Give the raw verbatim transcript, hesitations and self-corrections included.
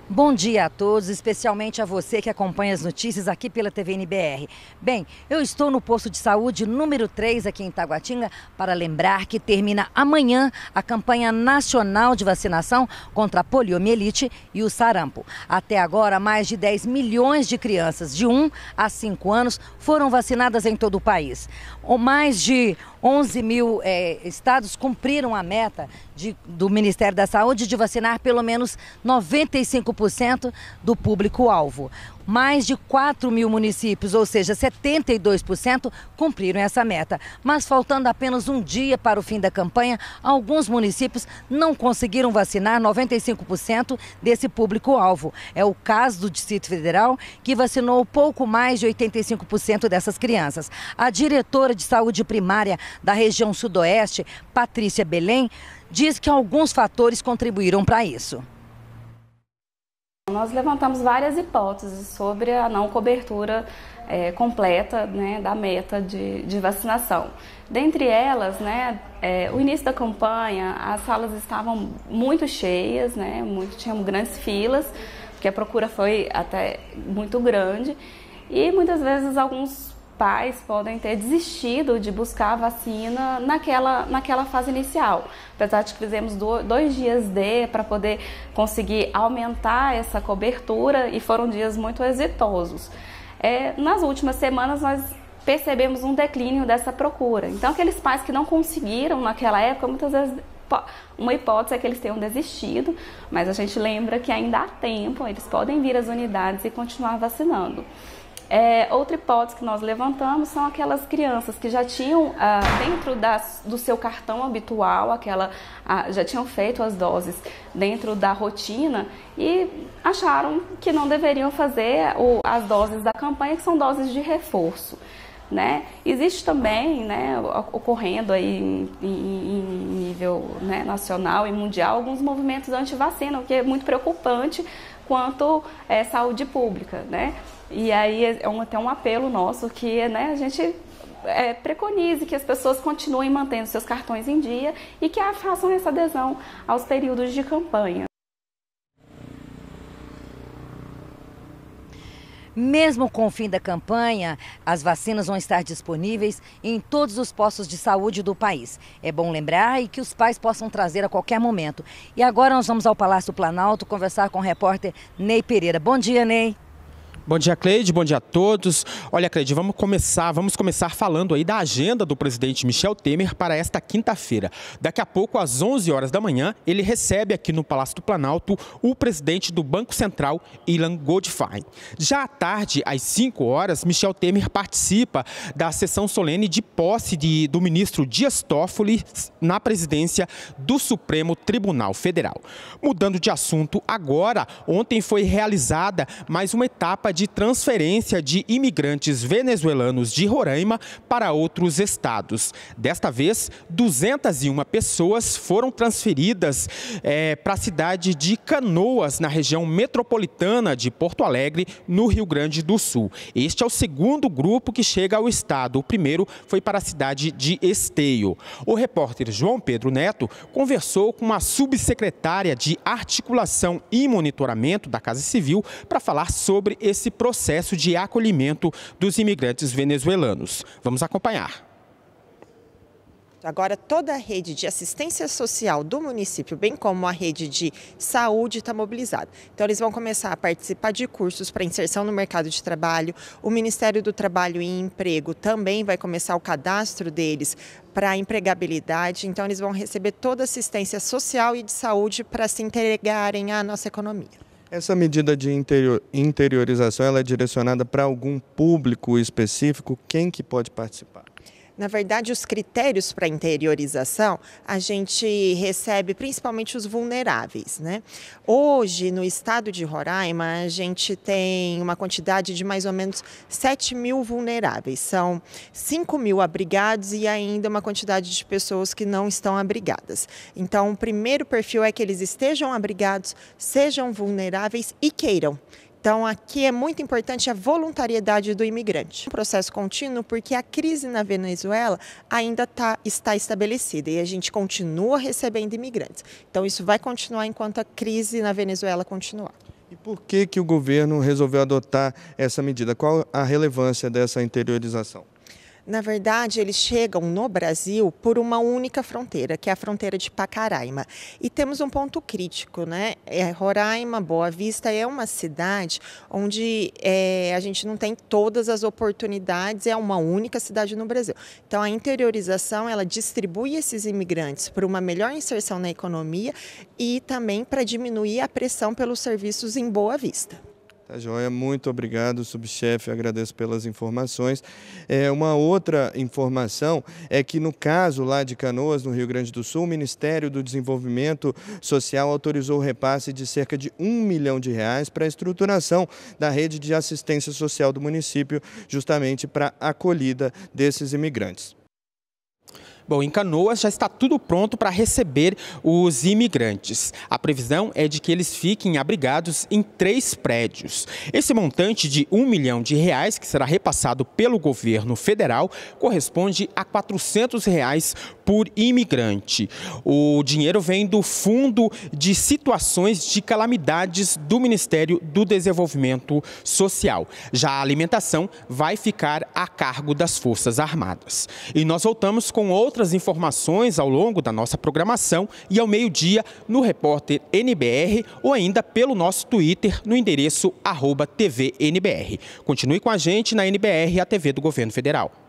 Bom dia a todos, especialmente a você que acompanha as notícias aqui pela T V N B R. Bem, eu estou no posto de saúde número três aqui em Taguatinga para lembrar que termina amanhã a campanha nacional de vacinação contra a poliomielite e o sarampo. Até agora, mais de dez milhões de crianças de um a cinco anos foram vacinadas em todo o país. Mais de onze mil é, estados cumpriram a meta de, do Ministério da Saúde de vacinar pelo menos noventa e cinco por cento do público-alvo. Mais de quatro mil municípios, ou seja, setenta e dois por cento, cumpriram essa meta. Mas faltando apenas um dia para o fim da campanha, alguns municípios não conseguiram vacinar noventa e cinco por cento desse público-alvo. É o caso do Distrito Federal, que vacinou pouco mais de oitenta e cinco por cento dessas crianças. A diretora de saúde primária da região sudoeste, Patrícia Belém, diz que alguns fatores contribuíram para isso. Nós levantamos várias hipóteses sobre a não cobertura é, completa, né, da meta de, de vacinação. Dentre elas, né, é, o início da campanha, as salas estavam muito cheias, né, muito, tinham grandes filas, porque a procura foi até muito grande e muitas vezes alguns pais podem ter desistido de buscar a vacina naquela, naquela fase inicial. Apesar de que fizemos dois dias D para poder conseguir aumentar essa cobertura e foram dias muito exitosos. É, nas últimas semanas nós percebemos um declínio dessa procura. Então aqueles pais que não conseguiram naquela época, muitas vezes uma hipótese é que eles tenham desistido, mas a gente lembra que ainda há tempo, eles podem vir às unidades e continuar vacinando. É, outra hipótese que nós levantamos são aquelas crianças que já tinham ah, dentro das, do seu cartão habitual, aquela, ah, já tinham feito as doses dentro da rotina e acharam que não deveriam fazer o, as doses da campanha, que são doses de reforço. Né? Existe também, né, ocorrendo aí em, em, em nível, né, nacional e mundial alguns movimentos anti-vacina, o que é muito preocupante quanto é, saúde pública, né? E aí é um, até um apelo nosso que, né, a gente é, preconize que as pessoas continuem mantendo seus cartões em dia e que façam essa adesão aos períodos de campanha. Mesmo com o fim da campanha, as vacinas vão estar disponíveis em todos os postos de saúde do país. É bom lembrar e que os pais possam trazer a qualquer momento. E agora nós vamos ao Palácio Planalto conversar com o repórter Ney Pereira. Bom dia, Ney. Bom dia, Cleide. Bom dia a todos. Olha, Cleide, vamos começar, vamos começar falando aí da agenda do presidente Michel Temer para esta quinta-feira. Daqui a pouco, às onze horas da manhã, ele recebe aqui no Palácio do Planalto o presidente do Banco Central, Ilan Goldfein. Já à tarde, às cinco horas, Michel Temer participa da sessão solene de posse de, do ministro Dias Toffoli na presidência do Supremo Tribunal Federal. Mudando de assunto agora, ontem foi realizada mais uma etapa de de transferência de imigrantes venezuelanos de Roraima para outros estados. Desta vez, duzentas e uma pessoas foram transferidas é, para a cidade de Canoas, na região metropolitana de Porto Alegre, no Rio Grande do Sul. Este é o segundo grupo que chega ao estado. O primeiro foi para a cidade de Esteio. O repórter João Pedro Neto conversou com a subsecretária de Articulação e Monitoramento da Casa Civil para falar sobre esse processo de acolhimento dos imigrantes venezuelanos. Vamos acompanhar. Agora, toda a rede de assistência social do município, bem como a rede de saúde, está mobilizada. Então, eles vão começar a participar de cursos para inserção no mercado de trabalho. O Ministério do Trabalho e Emprego também vai começar o cadastro deles para a empregabilidade. Então, eles vão receber toda a assistência social e de saúde para se integrarem à nossa economia. Essa medida de interior, interiorização ela é direcionada para algum público específico? Quem que pode participar? Na verdade, os critérios para interiorização, a gente recebe principalmente os vulneráveis, né? Hoje, no estado de Roraima, a gente tem uma quantidade de mais ou menos sete mil vulneráveis. São cinco mil abrigados e ainda uma quantidade de pessoas que não estão abrigadas. Então, o primeiro perfil é que eles estejam abrigados, sejam vulneráveis e queiram. Então, aqui é muito importante a voluntariedade do imigrante. Um processo contínuo porque a crise na Venezuela ainda tá, está estabelecida e a gente continua recebendo imigrantes. Então, isso vai continuar enquanto a crise na Venezuela continuar. E por que que o governo resolveu adotar essa medida? Qual a relevância dessa interiorização? Na verdade, eles chegam no Brasil por uma única fronteira, que é a fronteira de Pacaraima. E temos um ponto crítico, né? É, Roraima, Boa Vista é uma cidade onde é, a gente não tem todas as oportunidades, é uma única cidade no Brasil. Então, a interiorização, ela distribui esses imigrantes para uma melhor inserção na economia e também para diminuir a pressão pelos serviços em Boa Vista. Tá joia, muito obrigado, subchefe, agradeço pelas informações. É, uma outra informação é que no caso lá de Canoas, no Rio Grande do Sul, o Ministério do Desenvolvimento Social autorizou o repasse de cerca de um milhão de reais para a estruturação da rede de assistência social do município, justamente para a acolhida desses imigrantes. Bom, em Canoas já está tudo pronto para receber os imigrantes. A previsão é de que eles fiquem abrigados em três prédios. Esse montante de um milhão de reais, que será repassado pelo governo federal, corresponde a quatrocentos reais por imigrante. O dinheiro vem do Fundo de Situações de Calamidades do Ministério do Desenvolvimento Social. Já a alimentação vai ficar a cargo das Forças Armadas. E nós voltamos com outra Outras informações ao longo da nossa programação e ao meio-dia no Repórter N B R ou ainda pelo nosso Twitter no endereço arroba T V N B R. Continue com a gente na N B R, a T V do Governo Federal.